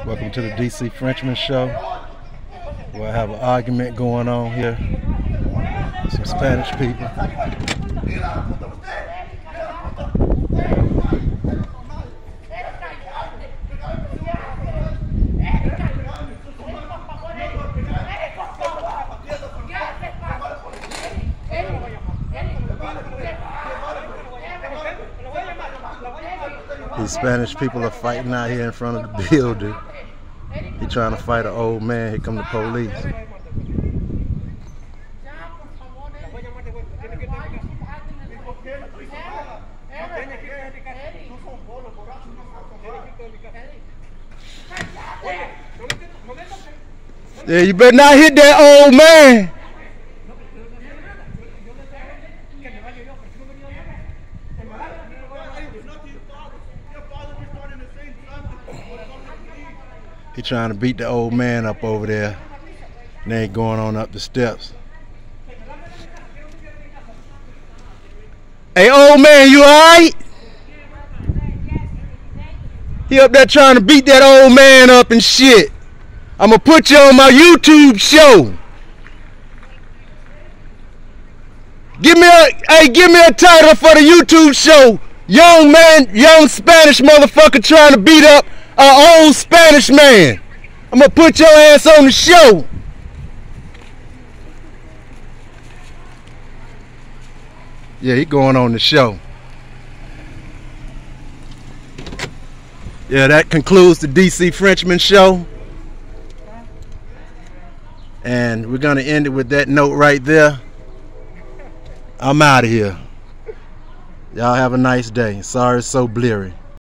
Welcome to the DC Frenchman Show. We'll have an argument going on here. Some Spanish people. These Spanish people are fighting out here in front of the building. He trying to fight an old man. Here come the police. Yeah, you better not hit that old man. He trying to beat the old man up over there. And they ain't going on up the steps. Hey, old man, you alright? He up there trying to beat that old man up and shit. I'm gonna put you on my YouTube show. Give me a title for the YouTube show. Young man, young Spanish motherfucker trying to beat up an old Spanish man. I'm gonna put your ass on the show. Yeah, he going on the show. Yeah, that concludes the DC Frenchman Show. And we're gonna end it with that note right there. I'm out of here. Y'all have a nice day. Sorry it's so bleary.